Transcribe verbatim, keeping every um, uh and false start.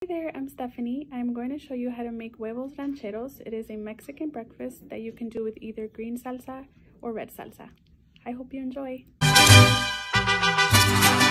Hi there, I'm Stefanie. I'm going to show you how to make Huevos Rancheros. It is a Mexican breakfast that you can do with either green salsa or red salsa. I hope you enjoy.